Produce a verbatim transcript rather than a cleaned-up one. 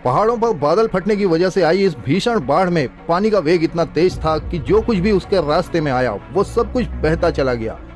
पहाड़ों पर बादल फटने की वजह से आई इस भीषण बाढ़ में पानी का वेग इतना तेज था कि जो कुछ भी उसके रास्ते में आया वो सब कुछ बहता चला गया।